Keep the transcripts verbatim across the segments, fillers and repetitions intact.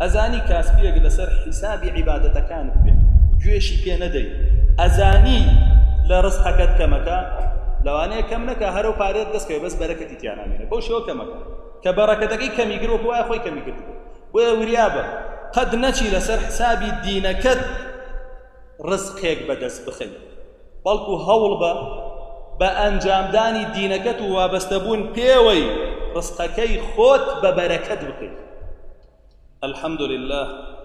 ئەزانی کاسبیەک لەسەر حیسابی عیبادەتەکانت بێ گوێشی پێ نەدەی ئەزانی لە ڕزقەکەت کەمەکە لەوانەیە کەم نەکە هەرو پارێت دەستکەوێ بەس بەرەکەتی تیا نامێنێ بەو شێوە کەمەکە کە بەڕەکەتەکەی کەمی گرۆ وایە خۆی کەمی کرد بۆیە وریابە قەد نەچی لەسەر حسابی دینەکەت ڕزقێک بەدەست بخەی بەڵکو هەوڵ بە بە ئەنجامدانی دینەکەت و وابەستەبوون پێوەی ڕزقەکەی خۆت بە بەرەکەت بکەیت. الحمد لله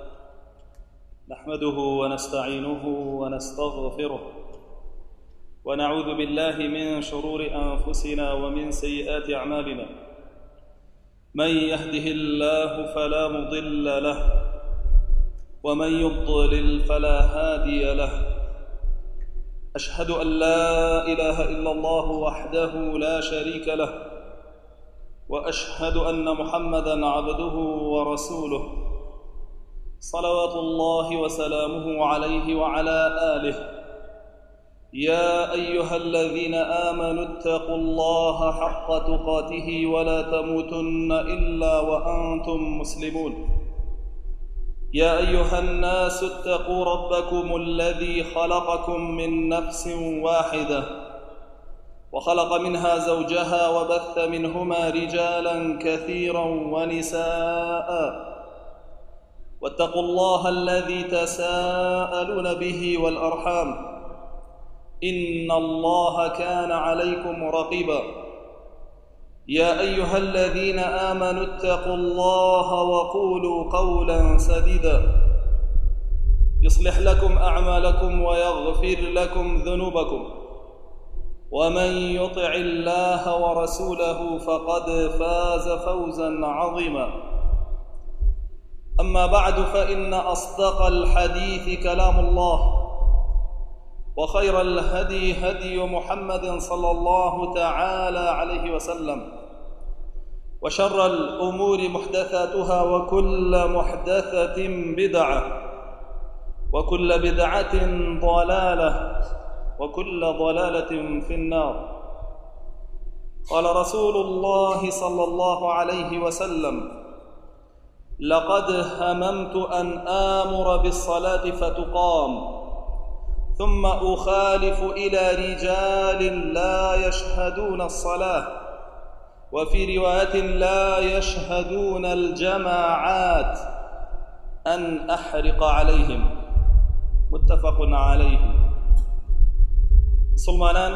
نحمده ونستعينه ونستغفره ونعوذ بالله من شرور أنفسنا ومن سيئات أعمالنا من يهده الله فلا مضل له ومن يضلل فلا هادي له أشهد أن لا إله إلا الله وحده لا شريك له وأشهد أن محمدًا عبده ورسوله صلوات الله وسلامه عليه وعلى آله. يا أيها الذين آمنوا اتقوا الله حق تقاته ولا تموتن إلا وأنتم مسلمون. يا أيها الناس اتقوا ربكم الذي خلقكم من نفس واحدة وخلق منها زوجها وبث منهما رجالا كثيرا ونساء واتقوا الله الذي تساءلون به والأرحام إن الله كان عليكم رقيبا. يا أيها الذين آمنوا اتقوا الله وقولوا قولا سديدا يصلح لكم أعمالكم ويغفر لكم ذنوبكم ومن يطع الله ورسوله فقد فاز فوزا عظيما. أما بعد فإن أصدق الحديث كلام الله وخير الهدي هدي محمد صلى الله تعالى عليه وسلم وشر الأمور محدثاتها وكل محدثة بدعة وكل بدعة ضلالة وكل ضلالة في النار. قال رسول الله صلى الله عليه وسلم لقد هممت أن آمر بالصلاة فتقام ثم أخالف إلى رجال لا يشهدون الصلاة وفي رواية لا يشهدون الجماعات أن أحرق عليهم. متفق عليه. سلمانان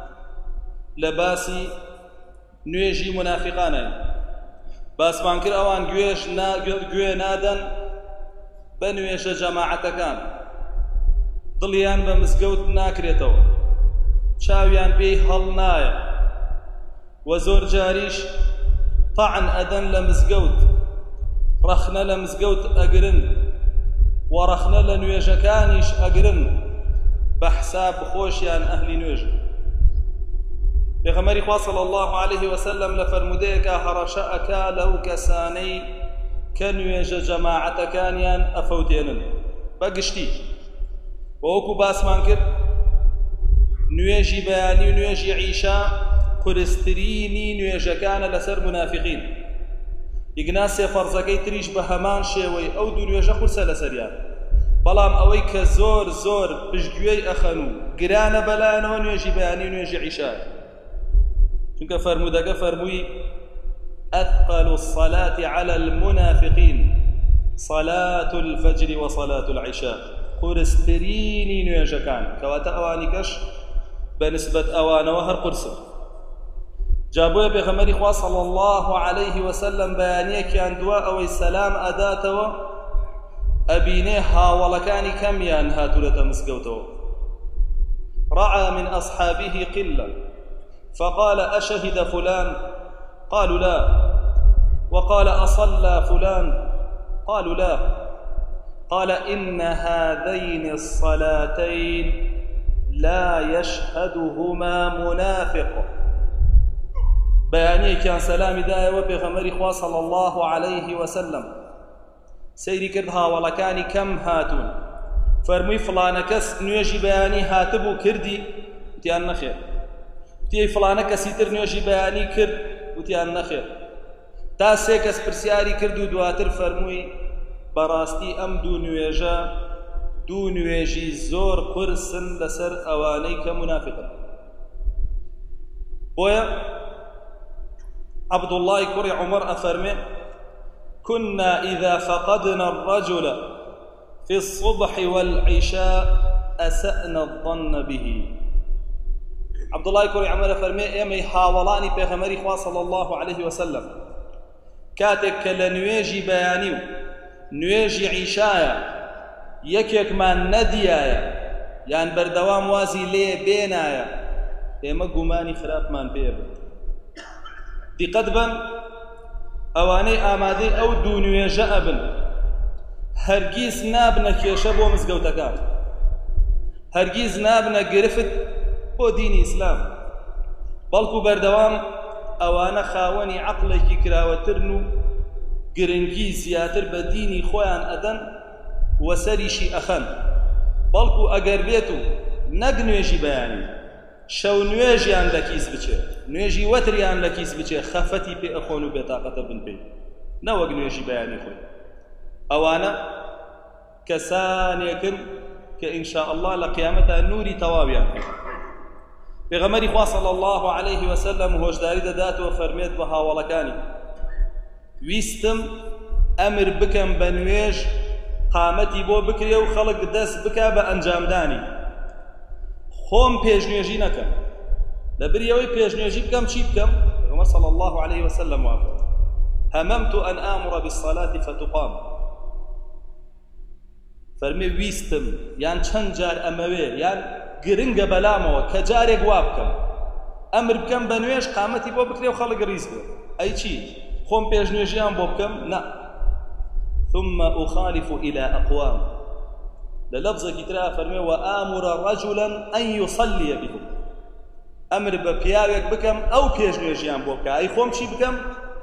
لباسي نوێژی منافقانە باسمان کرد ئەوان گوێش گوێ نادەن بە نوێژە جەماعەتەکان دڵیان بە مزگەوت ناکرێتەوە چاویان پێی هەڵ نایە و زۆر جاریش طعن ئەدەن لە مزگەوت ڕەخنە لە مزگەوت ئەگرن و ڕەخنە لە نوێژەکانیش ئەگرن بە حساب خۆشیان ئەهلی نوێژن. پێغەمبەری خوا صلی الله عليه وسلم لە فەرمودەیەکە هەڕەشە ئەکا لەو کەسانەی کە نوێژە جەماعەتەکانیان ئەفەوتێنن بە گشتی وەکو باسمان کرد نوێژی بەیانی و نوێژی عیشا قورسترینی نوێژەکانە لەسەر منافقین. ئیگناسێ فەرزەکەی تریش بە هەمان شێوەی ئەو دوو نوێژە قورسە لەسەریان بەڵام ئەوەی کە زۆر زۆر پشتگوێی ئەخەن و گرانە بەلایەنەوە نوێژی بەیانی و نوێژی عیشا چونکە فەرمودەکە فەرمووی أثقل الصلاة على المنافقين صلاة الفجر وصلاة العشاء. قورسترینی نوێژەکان کەواتە ئەوانی کەش بە نسبەت ئەوانەوە هەر قورسن. جا بۆیە پێغەمبەری خوا صلی الله عليه وسلم بەیانیەکیان دووە ئەوەی سەلام ئەداتەوە ئەبینێ هاوڵەکانی کەمیان هاتوورەتە مزگەوتەوە. رعى من أصحابه قلة فقال أشهد فلان قالوا لا وقال أصلى فلان قالوا لا قال إن هذين الصلاتين لا يشهدهما منافق. بياني كان سلام داية وبيغمري خوا صلى الله عليه وسلم سيري كردها ولكاني كم هاتون فرمي فلان كس نوێژی بەیانی هاتبوو کردی وتیان نەخێر وتی فلانە کەسی تر نوێژی بەیانی کرد وتیان نەخێر تا سێ کەس پرسیاری کرد و دواتر فەرمووی بەڕاستی ئەم دوو نوێژە دوو نوێژی زۆر قورسن لەسەر ئەوانەی کە منافقن. بۆیە عەبدوڵڵای کوڕی عومەر ئەفەرمێ كنا إذا فقدنا الرجل في الصبح والعشاء أسأنا الظن به. عەبدوڵڵای کوڕی عومەر ئەفەرمێ ئێمەی هاوڵانی پێغەمبەری خوا صلی الله عليه وسلم کاتێک کە لە نوێژی بەیانی و نوێژی عیشایە یەکێکمان نەدیایە یان بەردەوام وازی لێ بێنایە ئێمە گومانی خراپمان پێ بێت. دیقەت بن ئەوانەی ئامادەی ئەو دوو نوێژە ئەبن هەرگیز نابنە کێشە بۆ مزگەوتەکان، هەرگیز نابنە گرفت بۆ دینی ئیسلام، بەڵکو بەردەوام ئەوانە خاوەنی عەقڵێکی کراوەترن و گرنگی زیاتر بە دینی خۆیان ئەدەن و سەریشی ئەخەن. بەڵکو ئەگەر بێت و نەک نوێژی بەیانی شەو نوێژیان لە کیس بچێ، نوێژی وەتریان لە کیس بچێ، خەفەتی پێ ئەخۆن و بێتاقەتە بن پێی، نەوەک نوێژی بەیانی خۆی. ئەوانە کەسانێکن کە ئینشاء الله لە قیامەتە نوری تەواویان هەیە. پێغەمبەری خوا صلی الله عليه وسلم هۆشداری دەداتەوە فەرمێت بە هاوڵەکانی ویستم ئەمر بکەم بە نوێژ قامەتی بۆ بکرێ و خەڵک دەست بکا بە ئەنجامدانی، خۆم پێشنوێژی نەکەم، لەبەریەوەی پێشنوێژی بکەم چی بکەم؟ پێغەمبەر صلی الله عليه وسلم وافرد هممت أن آمر بالصلاة فتقام. فەرمێ ویستم یان چەند جار ئەمەوێ یان گرنگە بەلامەوە کە جارێک وا بکەم ئەمر بکەم بە نوێژ قامەتی بۆ بکرێ و خەڵک ڕیز بێ. ئەی چی خۆم پێشنوێژیان بۆ بکەم؟ نا. ثم أخالف إلى أقوام. للفظة ترى فرمي وآمر رجلا أن يصلي بهم. أمر ببياوك بكم أو بيجنوجيان بوكا أي خوم شي بكم؟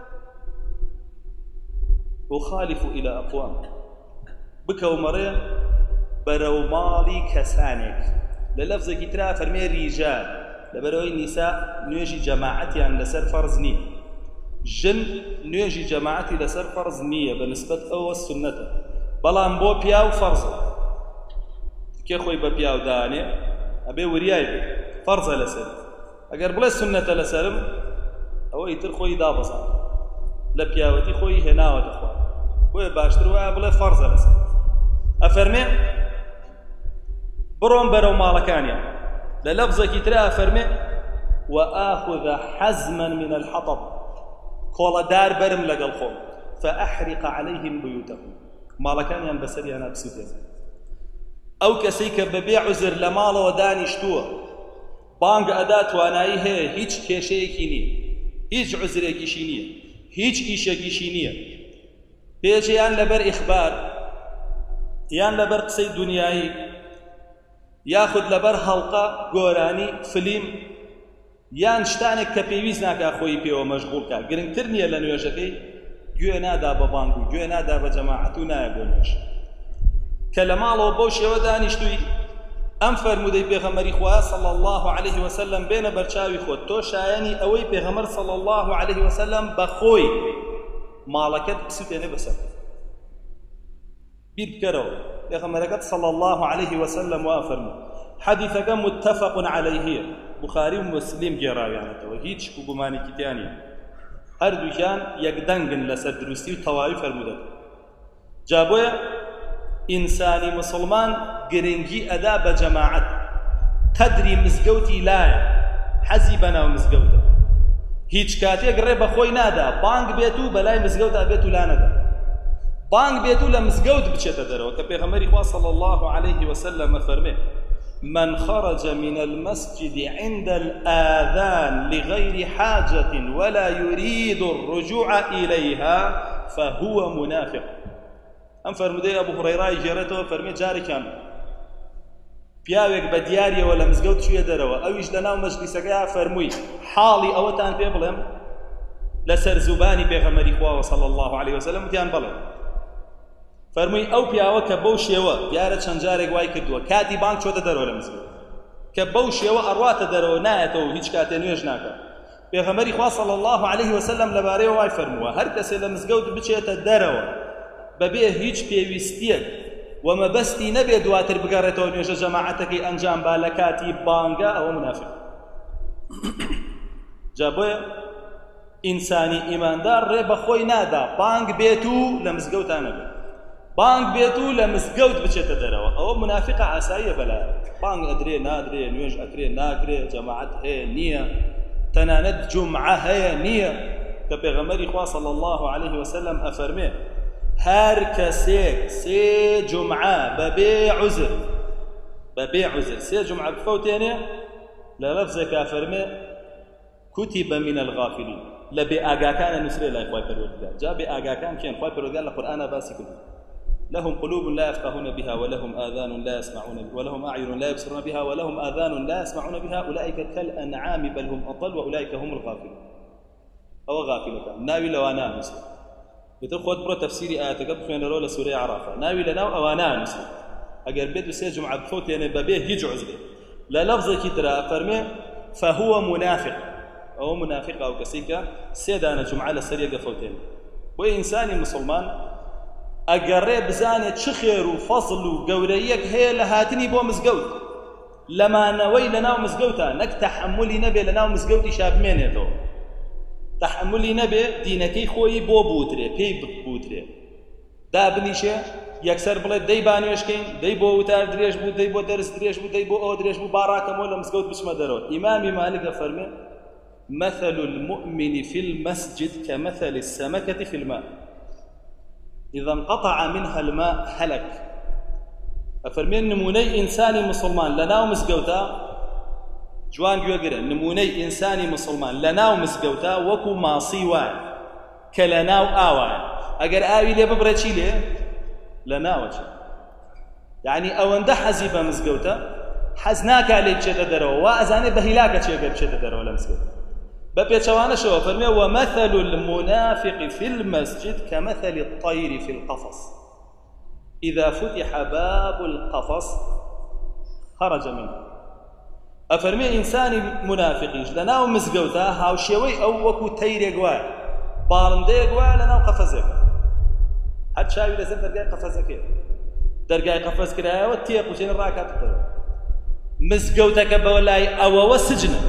أخالف إلى أقوام. بكا ومريا برومالي كسانك. للفظة ترى فرمي رجال لبروي النساء نيجي جماعتي عن لسر فرزني جن نيجي جماعتي لسر فرض نية بالنسبة أو السنة بلان بو بياو فرض كي خوي ببياو داني أبي ورياي فرض لسر أجر بلا السنة لسرم أو يتر خوي دابصا لبياوتي خوي هنا وتخوان خوي باشتر ويا بلا فرض لسر أفرمي بروم برو مالكانيا للفظة كترى أفرمي وآخذ حزما من الحطب كولا دار برم لقل خوم فأحرق عليهم بيوتهم مالكان ين بسري أنا بسيطة أو كسيك ببيع عزر لمال وداني شتوه بانق أدات واناي هي هيج كيشيكي نية هيج عزريكي شينية هيج إيشيكي شينية بيجي يان لبر إخبار يان لبر قصي دنياي ياخد لبر حلقة قوراني فيلم یان شتانێک کە پێویست ناکە خۆی پێوە مەشغوڵکە گرنگتر نییە لە نوێژەکەی گوێ نادا بە بانگ و گوێ نادا بە جەماعەت و نایە بۆ نوێژ کە لە ماڵەوە بەو شێوە دانیشتووی ئەم فەرموودەی پێغەمبەری خوا صلی الله عليه وسلم بێنە بەرچاوی خۆت تۆ شایەنی ئەوەی پێغەمبەر صلی الله عليه وسلم بە خۆی ماڵەکەت بسووتێنێ بەسەر بیر بکەرەوە پێغەمبەرەکەت صلی الله عليه وسلم وا فەرموو حەدیثەکە متفق عليه بخاري ومسلم جراویانەتەوە هیچ گومانێکی تیان نییە هەردووکیان یەکدەنگن لەسەر دروستی و تەواوی فەرموودەن جا بۆیە ئینسانی مسلمان گرنگی ئەدا بە جەماعەت قەدری مزگەوتی لایە حەزی بەناو مزگەوتە هیچ کاتێک ڕێ بەخۆی نادا بانگ بێت و بەلای مزگەوتا بێت و لا نەدا بانگ بێت و لە مزگەوت بچێتە دەرەوە کە پێغەمبەری خوا صلی الله عليه وسلم فەرمێ من خرج من المسجد عند الآذان لغير حاجة ولا يريد الرجوع إليها فهو منافق. أم فرمودي أبو هريرة جرته فرمي جاري كان پیاوێک بە دیارەوە لە مزگەوت چوویە دەرەوە ئەویش لەناو مەجلیسەکەیە فەرمووی حاڵی ئەوەتان پێ بڵێم لەسەر زوبانی پێغەمبەری خواوە صلی الله عليه وسلم وتیان بڵێ فەرمووی ئەو پیاوە کە بەو شێوە دیارە چەند جارێک وای کردووە کاتی بانگ چۆتە دەرەوە لە مزگەوت کە بەو شێوە ئەڕواتە دەرەوە نایەتەوە هیچ کاتێ نوێژ ناکات پێغەمبەری خوا صلی الله عليه وسلم لەبارەیەوە وای فەرمووە هەر کەسێ لە مزگەوت بچێتە دەرەوە بەبێ هیچ پێویستیەک ومەبەستی نەبێ دواتر بگەڕێتەوە نوێژە جەماعەتەکەی ئەنجام با لە کاتی بانگە ئەوە منافق جا بۆیە ئینسانی ئیماندار ڕێ بە خۆی نادا بانگ بێت و لە مزگەوتە نەبێت بانگ بێت و لە مزگەوت بچێتە دەرەوە ئەوە منافقە ئاساییە بەلایە بانگ ئەدرێ نادرێ نوێژ ئەکرێ ناکرێ جەماعەت هەیە نییە تەنانەت جومعە هەیە نییە کە پێغەمبەری خوا صلی الله عليه وسلم ئەفەرمێ هەر کەسێک سێ جومعە بەبێ عوزر بەبێ عوزر سێ جومعە بفەوتێنێ لە لەفزێک ئەفەرمێ كتب من الغافلين لبي آقاكان نسري لا إخوة پروردگار جا بي آقاكان كين إخوة پروردگار لقرآن باسي كده لهم قلوب لا يفقهون بها ولهم آذان لا يسمعون بها ولهم أعين لا يبصرون بها ولهم آذان لا يسمعون بها أولئك كالأنعام بل هم أضل وأولئك هم الغافلون أو غافلة ناوي لوانا نسري بتخوت برو تفسيري آياتك بخوين رولة سورة عرافة ناوي لناو أوانا نسري أقر بيت بسي جمعة بفوت يعني ببيه هيج عزله لا لفظة كترا أفرمي فهو منافق أو منافق أو كسيكا سيدانا جمعة لسرية قفوتين وإنساني مسلمان أقرر بزانة شخير وفصل وقوريك هي لهاتني بو مزقوت لما نوي لنا ومزقوتا نك تحملي نبي لنا ومزقوتي شاب مينيتو تحملي نبي دينكي خوي بو بوتري بي بوتري دابنيشه يكسر بلد دي بانيوشكين دي بو وتار دريش بو دي بو درس دريش بو دي بو او دريش بو باراكم ولا مزقوت بشما درو إمامي مالك فرمي مثل المؤمن في المسجد كمثل السمكة في الماء إذا انقطع منها الماء هلك أفرمين نموني إنساني مسلمان لنا ومسقوتا جوان جوغر نموني إنساني مسلمان لنا ومسقوتا وكو ماصي واعي كلنا وآواعي أقر آوي لي ببرتشي لي لنا وجه يعني أوان ده حزيبا مسقوتا حزناك عليك شد دروا وأزاني بهلاك شد دروا ولا مسقوتا ببيتشوانا شو فرمي ومثل المنافق في المسجد كمثل الطير في القفص إذا فتح باب القفص خرج منه أفرمي إنسان منافقين لنا ومزقوتا هاو شوي أو وكو تير يقوال بالندي يقوال لنا وقفزك حد شاوي لزم درقاي قفزك درقاي قفز كرايا والتيق وشين الراكات مزقوتك بولاي أو وسجنك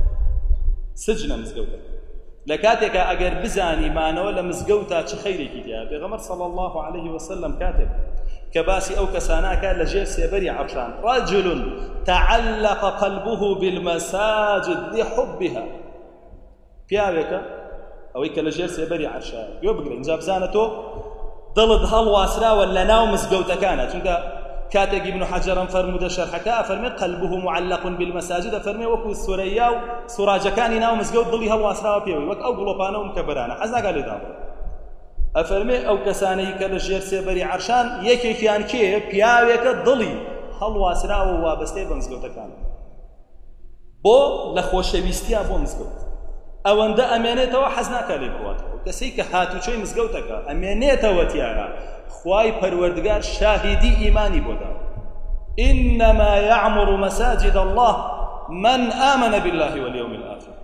سجن مزقوتا لكاتك أجر بزاني معنا ولا مزقوتا تخيري كده بغمر صلى الله عليه وسلم كاتب كباسي أو كساناك لجير سيبري عرشان رجل تعلق قلبه بالمساجد لحبها بيابك أو إيك لجير سيبري عرشان يبقى إنجاب زانته ضلد هالواسرا ولا ناو مزقوتا كانت كاتب ابن حجر فرمود شرحك فرمي قلبه معلق بالمساجد فرمي وكو السوريا سراج كان ناو مسجود ضلي هو اسرا بيوي وك او غلوبانا ومكبرانا حزنا قال لي دابر افرمي او كساني كلجير سيبري عرشان يكي كان كي بياويك ضلي هل واسرا وابسته بمسجود كان بو لخوشويستيا بو مسجود او اند امانته وحزنا قال لي بوات كسيك هاتو شي مسجودك امانته وتيانا خواي پروردگار شاهدي إيماني بودا إنما يعمر مساجد الله من آمن بالله واليوم الآخر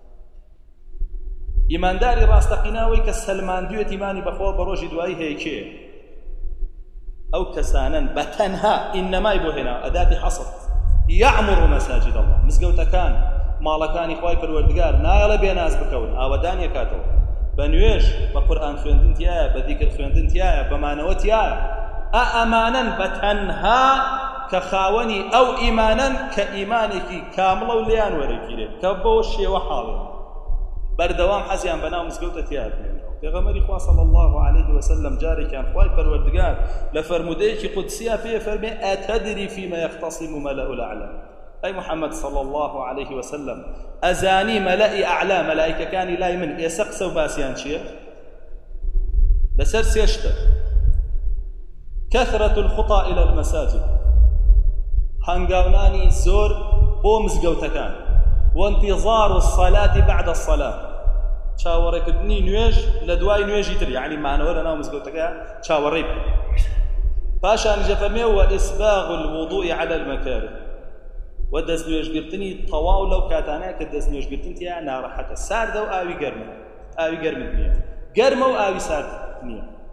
إيمان داري راستقناوي كالسلمان ديوت إيماني بخوا بروج دوائي هيكي أو كسانا بتنها إنما يبو هنا أداة حصر يعمر مساجد الله مسقوتا كان مالكاني خواي پروردگار ناغل بيناز بكون آوداني كاتو بنويش بقرآن خويندن تيايا بذكر خويندن تيايا بمانوة تيايا أأمانا بتنها كخاوني أو إيمانا كإيمانك كاملة وليان وريكيري كبوشي وحاضر بردوام حزيان بناو مسقوطة تيايا پیغمبر إخوة صلى الله عليه وسلم جاري كان خواي پروردگار لفرموديك قدسية فيه فرمي أتدري فيما يختصم ملأ الأعلى أي محمد صلى الله عليه وسلم أزاني ملائي أعلى ملائكة كان لا يمن يسقسوا باسيان شيء لسر سيشتر كثرة الخطى إلى المساجد هنقاوناني زور بومز قوتكان وانتظار الصلاة بعد الصلاة شاورك ابني نويج لدواي نويج يتر يعني معنا ولا ناومز قوتكان شاوريب باشا نجفمي وإسباغ الوضوء على المكاره ودز نوێژ گرتنی تەواو لەو کاتانەیە کە دەست نوێژ گرتن تیا ناڕەحەتە ساردە و ئاوی گەرمە ئاوی گەرمت نییە گەرمە و ئاوی سارد نییە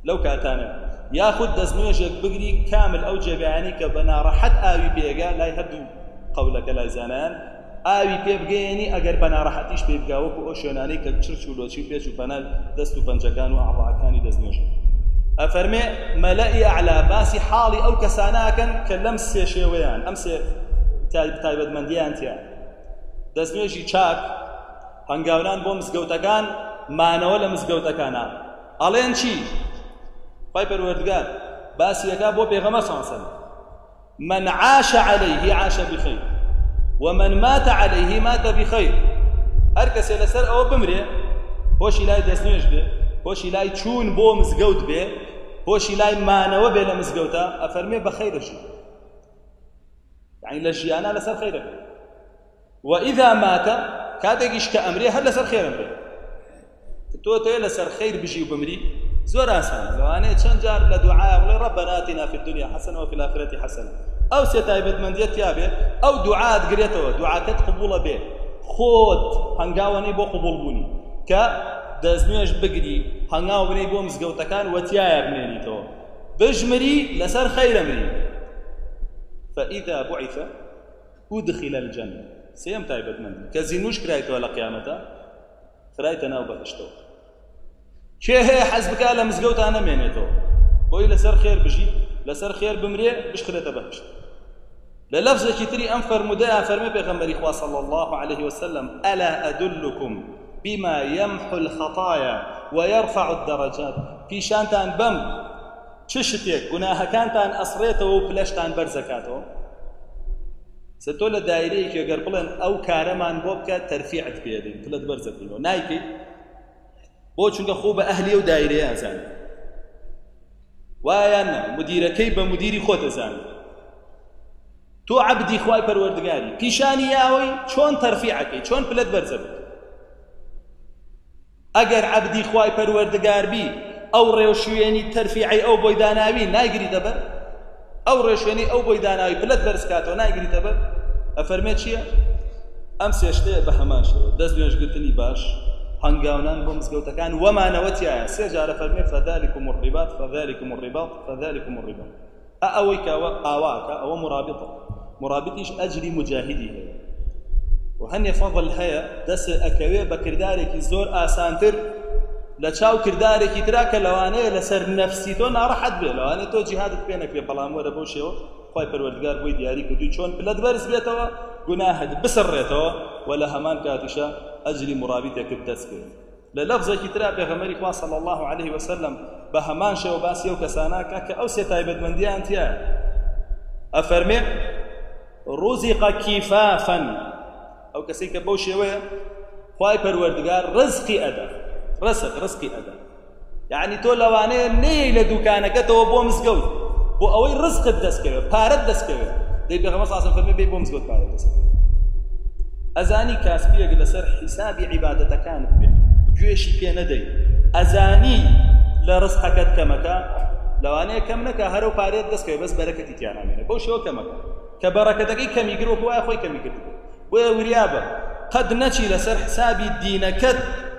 لەو کاتانە یاخود دەستنوێژێک بگری کامل ئەو جێگایانی کە بە ناڕەحەت ئاوی پێگا لای هەردوو قەولەکە لای زانایان ئاوی پێ بگەێنی ئەگەر بە ناڕەحەتیش پێ بگا وەکو ئەو شوێنانەی کە چرچ و لۆچی و پێچ و پەنە دەست و پەنجەکان و ئاڵاکانی دەستنوێژ ئەفەرمێ مەلەئی ئەعلا باسی حاڵی ئەو کەساناکەن کە لەم سێ شێوەیان ئەم سێ تایبەتمەندیان تیا دەستنوێژی چاک هەنگاونان بۆ مزگەوتەکان مانەوە لە مزگەوتەکانە ئەڵێن چی پای پەروەردگار باسیەکە بۆ پێغەمبەر صلی الله علیه وسلم من عاش عليه عاش بخير ومن مات عليه مات بخير هەر کەسێ لەسەر ئەوە بمرێ هۆشی لای دەستنوێژ بێ هۆشی لای چوون بۆ مزگەوت بێ هۆشی لای مانەوە بێ لە مزگەوتە ئەفەرمێ بە خەیرەشی یعنی لە ژیانە لەسەر خەیرەکە وإذا مات کاتێکیش کە ئەمرێ هەر لەسەر خێرم بێ تۆ تۆ لەسەر خەیر بژی و بمری زۆر ئاسانە لەوانەیە چەند جار لە دوعا بڵێ ربنا آتنا في الدنيا حسنة وفي الآخرة حسنة ئەو سێ تایبەتمەندیەت یا بێ ئەو دوعات گرێتەوە دوعاکەت قبوڵە بێ خۆت هەنگاوانەی بۆ قبوڵ بوونی کە دەستنوێژ بگری هەنگاو بنەی بۆ مزگەوتەکان وەتیایە بمێنیتەوە بژمری لەسەر خەیرە مری فإذا بعث أدخل الجنة سێم تایبەتمەندی کە زینوش کرایتەوە لە قیامەتە خرایتە ناو بەهشتەوە کێ هەیە حەز بکا لە مزگەوتە نەمێنێتەوە بۆی لەسەر خێر بژی لەسەر خێر بمرێ بشخرێتە بەهشت لە لەفزێکی تری ئەم فەرمودەیە فەرمێ پێغەمبەری خوا صلی الله عليه وسلم ألا أدلكم بما يمحو الخطايا ويرفع الدرجات پیشانتان بەم چ شتێک گوناهەکانتان ئەسڕێتەوە و پلەشتان بەرزەکاتەوە تۆ لە دایرەیەکی ئەگەر بڵێن ئەو کارەمان بۆ بکات تەرفیعت پێدەین پلت بەرزەکەینەوە نایکەی بۆ چونکە خۆ بە ئەهلی ئەو دایرەیە ئەزانێت وایە نە مدیرەکەی بە مدیری خۆت ئەزانێت تۆ عەبدی خوای پەروەردگاری پیشانی یاوەی چۆن تەرفیعەکەی چۆن پلت بەرزە بێت ئەگەر عەبدی خوای پەروەردگار بی ئەو ڕێوشوێنی تەرفیعی ئەو بۆی داناوی نایگریتە بەر ئەو ڕێشوێنی ئەو بۆی داناوی پلت بەرز کاتەوە نایگریتە بەر ئەفەرمێت چییە ئەم سێشتەیە بە هەمان شێوە دەست نوێژگرتنی باش هەنگاونان بۆ مزگەوتەکان وەمانەوەتیایە سێ جارە فەرمێ فەذلكم الرباط فذلكم الرباط فذلكم الرباط ئەوەی کەوە ئاواکە ئەوە مرابطە مرابطیش ئەجری مجاهدی هەیە و هەنێ فەضل هەیە دەست ئەکەوێ بە کردارێکی زۆر ئاسانتر لە چاو کردارێکی ترا کە لەوانەیە لەسەر نەفسی تۆ ناڕەحەت بێ لەوانەیە تۆ جیهادت پێ نەکرێ بەڵام وەرە بەو شێوە خوای پەروەردگار بۆی دیاری کردووی چۆن پلت بەرز بێتەوە گوناهت بسڕێتەوە و لە هەمان کاتیشە ئەجری مرابطێکت دەست کرد لە لەفزێکی ترا پێغەمبەری خوا صلی الله عليه وسلم بە هەمان شێوە باسی ئەو کەساناکە کە ئەو سێ تایبەتمەندیان تیایە ئەفەرمێ ڕوزق کیفافا ئەو کەسێک کە بەو شێوەیە خوای پەروەردگار ڕزقی ئەدا ڕزق ڕزقی ئەدا یعنی تۆ لەوانەیە نەیەی لە دوکانەکەتەوە بۆ مزگەوت بۆ ئەوەی ڕزقت دەستکەوێت پارەت دەستکەوێت دەی پێغەمبەر صلی الله علیه و سلم فەرمێ بێ بۆ مزگەوت پارەت دەستکەوێت ئەزانی کاسبیەک لەسەر حیسابی عیبادەتەکانت بێ گوێشی پێ نەدەی ئەزانی لە ڕزقەکەت کەمەکە لەوانەیە کەم نەکە هەرو پارێت دەستکەوێت بەس بەرەکەتی تیا نامێنێ بەو شێوە کەمەکە کە بەڕەکەتەکەی کەمی گر وەکو وایە خۆی کەمی کرد بۆیە وریابە قەد نەچی لەسەر حسابی دینەکەت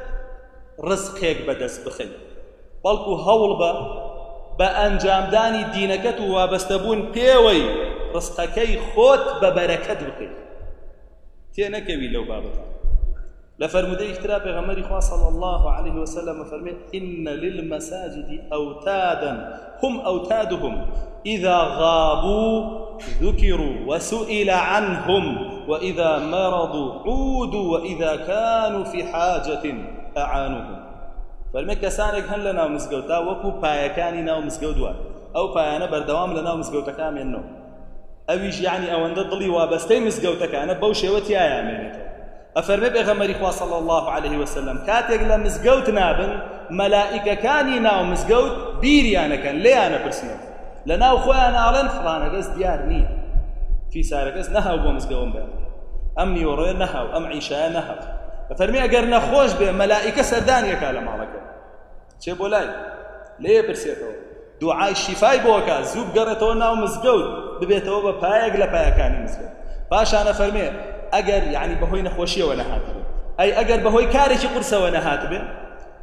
ڕزقێک بەدەست بخەی بەڵکو هەوڵ بە بە ئەنجامدانی دینەکەت و وابەستەبوون پێوەی ڕزقەکەی خۆت بە بەرەکەت بکەی تێ نەکەوی لەو بابەتە لە فەرمودەی ترا پێغەمبەری خوا صلی الله عليه وسلم فەرمێ إن للمساجد أوتادا هم أوتادهم إذا غابوا ذكروا وسئل عنهم وإذا مرضوا عودوا وإذا كانوا في حاجة أعانوهم فەرمێ کەسانێک هەن لە ناو مزگەوتا وەکو پایەکانی ناو مزگەوت وایە ئەو پایانە بەردەوام لە ناو مزگەوتەکان مێننەوە ئەویش یعنی ئەوەندە دڵی وابەستەی مزگەوتەکانە بەو شێوە تیایە مێنێتەوە ئەفەرمێ پێغەمبەری خوا صلی الله عليه وسلم کاتێک لە مزگەوت نابن مەلائیکەکانی ناو مزگەوت بیریانەکەن لێیان ئەپرسنەوە لە ناو خۆیان ئاڵێن فڵانە کەس دیار نییە فیسارە کەس نەهاو بۆ مزگەوت بێت ئەم نیوەڕۆیە نەهاو ئەم عیشایە نەهاو فەرمی ئەگەر نەخۆش بێ مەلائیکە سەردانیەکە لە ماڵەکە چێ بۆ لای لێ پرسێتەوە دوعای شیفای بۆکە زوو بگەڕێتەوە ناو مزگەوت ببێتەوە بە پایەک لە پایەکانی مزگەوت پاشانە فەرمێ ئەگەر یعنی بەهۆی نەخۆشیەوە نەهات بێ ئەی ئەگەر بەهۆی کارێکی قورسەوە نەهات بێ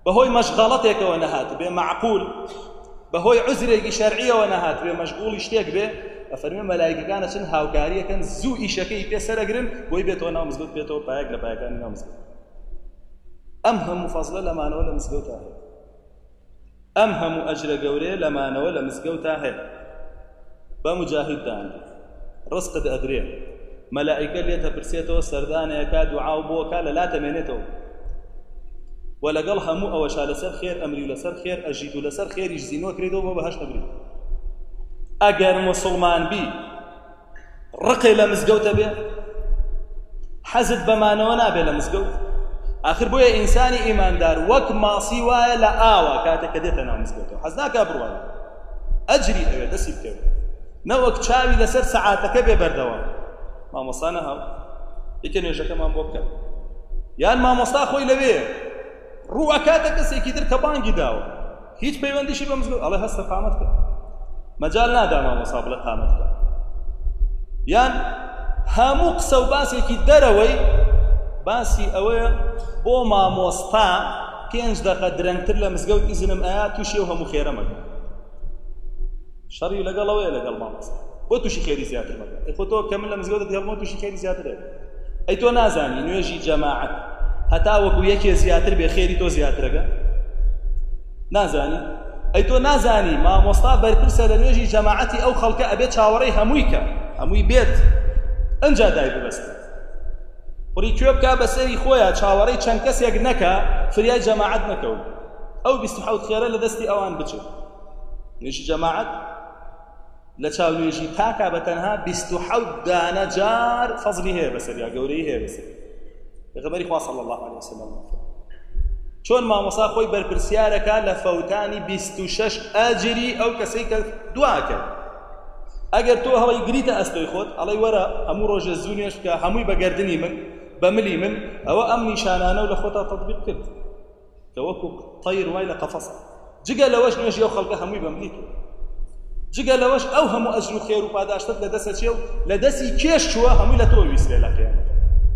بەهۆی مەشغەڵەتێکەوە نەهات بێ معقول بەهۆی عوزرێکی شەرعیەوە نەهات بێ مەشغوڵی شتێک بێ ئەفەرمێ مەلایکەکانە چەند هاوکاریەکەن زوو ئیشەکەی پێ سەرەگرن بۆی بێتەوە ناو مزگەوت بێتەوە پایەک لە پایەکانی ناو مزگەوت ئەم هەموو فەزلە لەمانەوە لە مزگەوتە هەیە ئەم هەموو ئەجرە گەورەیە لەمانەوە لە مزگەوتە هەیە بە مجاهیددان ڕزقت ئەدرێ مەلائیکە لێتە پرسێتەوە سەردانەیەکە دوعاو بۆکە لە لا تەمێنێتەوە ولەگەڵ هەموو ئەوەشا لەسەر خێر ئەمری و لەسەر خێر ئەژیت و لەسەر خێریش زینۆ کردەوە بۆ بەهەشت نەبریت ئەگەر موسڵمان بی ڕقی لە مزگەوتە بێ حەزت بەمانەوە نابێ لە مزگەوت آخر بۆیە ئینسانی ئیماندار وەک ماسی وایە لە ئاوە کاتێک کە دێتە ناو مزگەوتەوە حەز ناکا بڕوایە ئەجری ئەوێ دەستی بکەوێت نەوەک چاوی لەسەر سەعاتەکە بێ بەردەوام مامۆستا نەهاو یەکە نوێژەکەمان بۆ بکەن یان مامۆستا خۆی لەوێ ڕووەکاتە کەسێکی تر کە بانگی داوە هیچ پەیوەندیشی بە مزگەوت ئەڵێ هەستە قامەت کە مەجال نادا مامۆستا بڵێ قامەت کە یان هەموو قسە و باسێکی دەرەوەی باسی ئەوەیە بۆ مامۆستا پێنج دەقە درەنگتر لە مزگەوت ئیزنم ئایا تووشی و هەموو خێرە مەگە شەڕی لەگەڵەوەیە لەگەڵ مامۆستا بۆ تووشی خێری زیاتر مەگە ئەی خۆ تۆ کە من لە مزگەوتت هەڵمەوە تووشی خێری زیاترێ ئەی تۆ نازانی نوێژی جەماعەت هەتا وەکو یەکێ زیاتر بێ خێری تۆ زیاترەگە نازانی ئەی تۆ نازانی مامۆستا بەرپرسە لە نوێژی جەماعەتی ئەو خەڵکە ئەبێت چاوەڕێی هەمووی کە هەمووی بێت ئەنجا دای ببەستە قڕی کوێ بکە بەسەری خۆیان چاوەڕێی چەند کەسێک نەکە فریای جەماعەت نەکەون ئەو بیست و حەوت خێرە لە دەستی ئەوان بچێت نوێژی جەماعەت لە چاو نوێژی تاکا بە تەنها بیست و حەوت دانە جار فەزلی هەیە بەسەریا گەورەی هەیە بەسەری پێغەمبەری خوا صلی الله علیه وسلم چۆن مامۆستا خۆی بەرپرسیارەکە لە فەوتانی بیست و شەش ئەجری ئەو کەسەی کە دواکە ئەگەر تۆ هەڵی گریتە ئەستۆی خۆت ئەڵێ وەرە هەموو ڕۆژە زوو نوێژ بکە هەمووی بەگەردنی من بە ملی من ئەوە ئەم نیشانانە و لە خۆتا تەطبیق کرد کە وەکو طەیر وای لە قەفەس جگە لەوەش نوێژی ئەو خەڵکە هەمووی بە ملی کرد جگە لەوەش ئەو هەموو ئەجر و خێر و پاداشتت لە دەستە چێ و لە دەستی کێش چووە هەمووی لە تۆ ویستێ لە قیامەت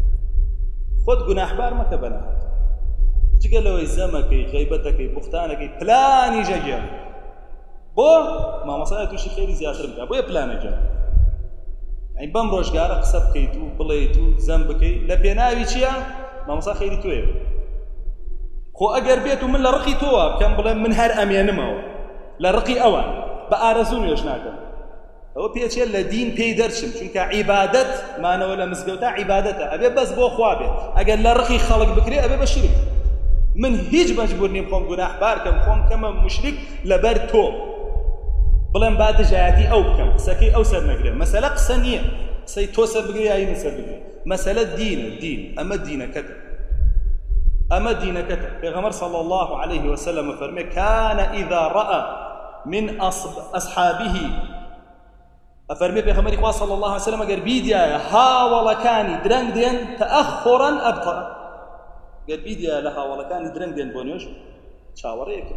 خۆت گوناحبار مەکە بەنەهات جگە لەوەی زەمەکەی غەیبەتەکەی بوختانەکەی پلانی ژەگێ بۆ مامۆستای تووشی خێری زیاتر بکە بۆیە پلانەکە ئەی بەم ڕۆژگارە قسە بکەیت و بڵێیت و زەم بکەیت لە پێناوی چییە مامۆستا خێری تۆیە خۆ ئەگەر بێت و من لە ڕقی تۆوە بکەم بڵێم من هەر ئەمێنمەوە لە ڕقی ئەوان بە ئارەزوو نوێژ ناکەم ئەوە پێچێ لە دین پێی دەرچم چونکە عیبادەت مانەوە لە مزگەوتە عیبادەتە ئەبێ بەس بۆ خوا بێت ئەگەر لە ڕقی خەڵک بکرێ ئەبێ بە شرک من هیچ مەجبور نیم خۆم گوناحبار کەم خۆم کەمە مشرک لەبەر تۆ بڵێم با دژایەتی ئەو بکەم قسەکەی ئەو سەر نەگرێ مەسەلە قسە نییە قسەی تۆ سەر بگرێ یای من سەر بگرێ مەسەلە دینە دین ئەمە دینەکەتە ئەمە دینەکەتە پێغەمبەر صلی الله عليه وسلم فەرمێ كان إذا رأى من أصحابه أفرمي بيغمبري خوا صلى الله عليه وسلم قال بيديا هاوڵەکانی درەنگ دێن تەأخرا أبطأ قال بيديا لە هاوڵەکانی درەنگ دێن بۆ نوێژ چاوەڕێیەکە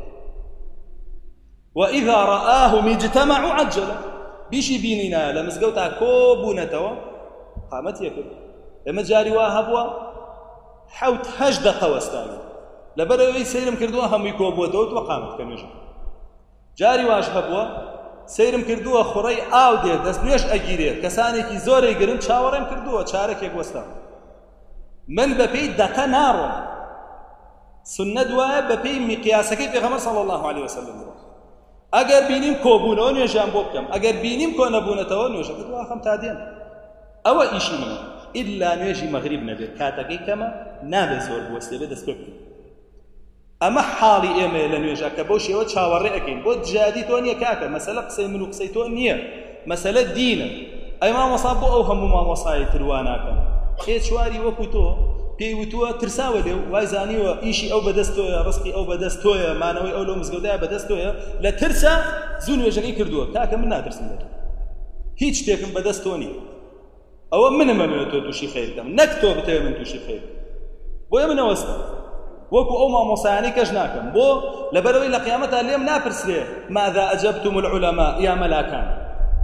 وإذا رآهم اجتمعوا عجل بيشي بينينا لە مزگەوتا کۆبوونەتەوە قامەتیەکرد ئێمە جاری وا هەبووە حەوت هەشت دەقە وەستاوی لەبەرەوەی سەیرم کردووە هەمووی کۆبووەتەوە توە قامەت کە نوێژ جاری واش هەبووە سەیرم کردووە خوڕەی ئاو دێت دەست نوێش ئەگیرێت کەسانێکی زۆرەی گرن چاوەڕێم کردووە چارەکێک وەستا من بەپێی دەقە ناڕۆم سنەت وایە بەپێی میقیاسەکەی پێغەمبەر صلی الله عليه وسلم ئەگەر بینیم کۆبوونەوە نوێژیان بۆ بکەم ئەگەر بینیم کۆ نەبوونەتەوە نوێژەکە دواخەم تا دێن ئەوە ئیشی منە ئیلا نوێژی مەغریب نەبێت کاتەکەی کەمە نابێت زۆر بوەستێ بێت دەست پێ بکەین ئەمە حاڵی ئێمە لە نوێژەکە بۆ شێوە چاوەڕێ ئەەکەین بۆ جادی تۆ نییە کاکە مەسەلە قسەی من و قسەی تۆ نییە مەسەلە دینە ئەی مامۆستا بۆ ئەو هەموو مامۆسای تروان ناکەن خێ چواری وەکو تۆ پێی وتووە ترساوە لێو وای زانیوە ئیشی ئەو بەدەست تۆیە ڕسقی ئەو بەدەست تۆیە مانەوەی ئەو لەو مزگەوتایە بەدەست تۆیە لە ترسە زوو نوێژەکەی کردووە کاکە من ناترسم لە تۆ هیچ شتێکم بەدەست تۆ نییە ئەوە منمەوێت تۆ تووشی خەیر بکەم نەک تۆ بتەوێت من تووشی خەیر بۆیە منەوەستە وەکو ئەو مامۆسایانەی کەش ناکەم بۆ لەبەرەوەی لە قیامەتە لێم ناپرسرێ ماذا ئەجەبتم العولەما یا مەلاکان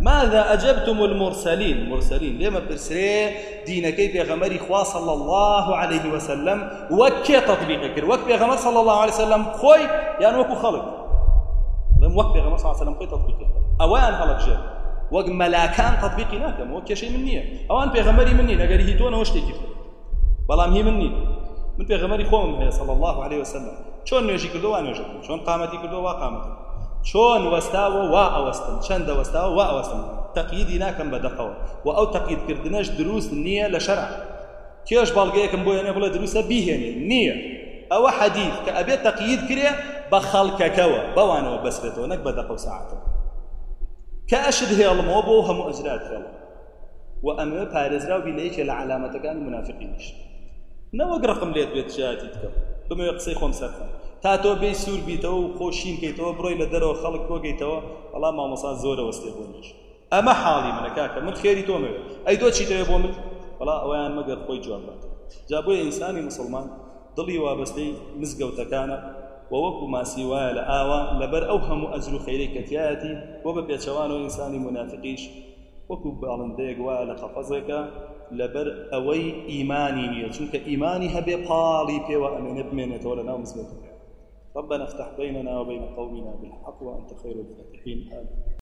ماذا أجبتم المرسلين مرسلين لما برسري دينكي بيغمري خوا صلى الله عليه وسلم وكي تطبيق كر وك بيغمر صلى الله عليه وسلم خوي يعني وكو خلق لم وك بيغمر صلى الله عليه وسلم خوي تطبيق أوان خلق جاء وك ملاكان تطبيقي ناكم وكي شيء مني أوان بيغمري مني نقري هيتون وشتي كيف بلام هي مني من بيغمري خوم صلى الله عليه وسلم شون نجي كردو وان نجي شون قامتي كردو وقامتي شون وستاوى وأوستن شند وستاوى وأوستن تقييدي ناكم بدقوا وأو تقييد كردناش دروس النية لشرع كيش بالقيكم بويا نبلا دروس بيهني النية أو حديث كأبي تقييد كريه بخلق كوا بوانو بسرته نك بدقوا ساعته كأشد هي الموبو هم أجرات فعلا وأما بارزراو بليك العلامة كان منافقينش نوق رقم ليت بيت جاتي تكم بما يقصي خمسة تاتو بي سور بيتو خوشين كيتو بروي لدرو خلق كو كيتو والله ما مصا زوره واستيبونش اما حالي من كاكا من خيري تو مي اي دو تشي تو بومل والله اوان ما قد خوي جواب جابوا انساني مسلمان ضلي وابستي مزقو تكانا ووكو ما سوى لآوا لبر اوهم اجر خيري كتياتي وببيت شوانو انساني منافقيش وكو بالنديق ولا قفزك لبر اوي ايماني نيه چونك ايماني هبي بالي بي وامن بمنه ولا ناو مسلم ربنا افتح بيننا وبين قومنا بالحق وأنت خير الفاتحين آمين.